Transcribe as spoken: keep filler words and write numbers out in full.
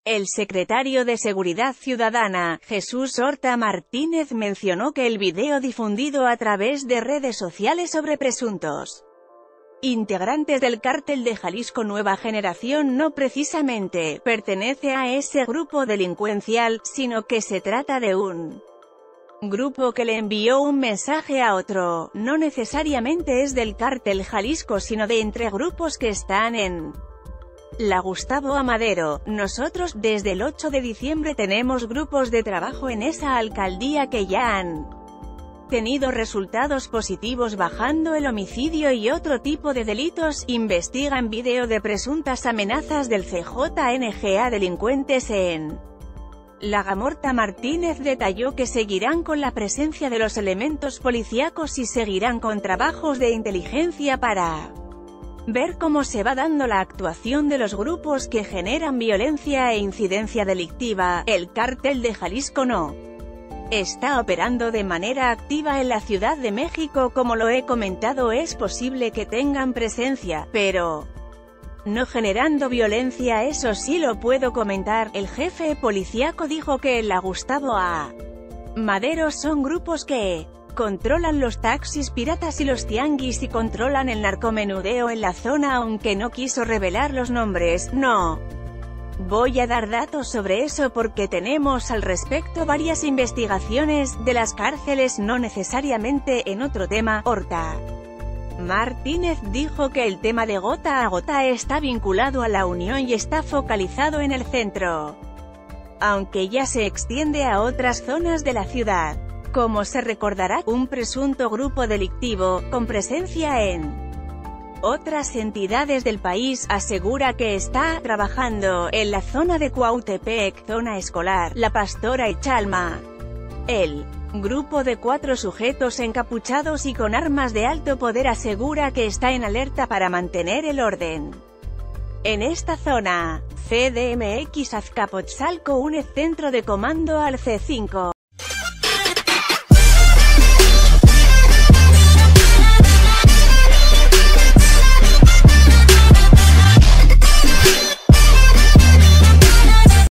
El secretario de Seguridad Ciudadana, Jesús Horta Martínez, mencionó que el video difundido a través de redes sociales sobre presuntos integrantes del Cártel de Jalisco Nueva Generación no precisamente pertenece a ese grupo delincuencial, sino que se trata de un grupo que le envió un mensaje a otro. No necesariamente es del Cártel Jalisco, sino de entre grupos que están en la Gustavo Amadero. Nosotros, desde el ocho de diciembre, tenemos grupos de trabajo en esa alcaldía que ya han tenido resultados positivos bajando el homicidio y otro tipo de delitos. Investigan video de presuntas amenazas del C J N G a delincuentes en La Gamorta. Martínez detalló que seguirán con la presencia de los elementos policíacos y seguirán con trabajos de inteligencia para ver cómo se va dando la actuación de los grupos que generan violencia e incidencia delictiva. El Cártel de Jalisco no está operando de manera activa en la Ciudad de México, como lo he comentado. Es posible que tengan presencia, pero no generando violencia, eso sí lo puedo comentar. El jefe policíaco dijo que en la Gustavo A. Madero son grupos que controlan los taxis piratas y los tianguis y controlan el narcomenudeo en la zona, aunque no quiso revelar los nombres. No voy a dar datos sobre eso porque tenemos al respecto varias investigaciones de las cárceles, no necesariamente en otro tema. Horta Martínez dijo que el tema de gota a gota está vinculado a la Unión y está focalizado en el centro, aunque ya se extiende a otras zonas de la ciudad. Como se recordará, un presunto grupo delictivo, con presencia en otras entidades del país, asegura que está trabajando en la zona de Cuautepec, zona escolar, La Pastora y Chalma. El grupo de cuatro sujetos encapuchados y con armas de alto poder asegura que está en alerta para mantener el orden en esta zona. C D M X Azcapotzalco une centro de comando al C cinco.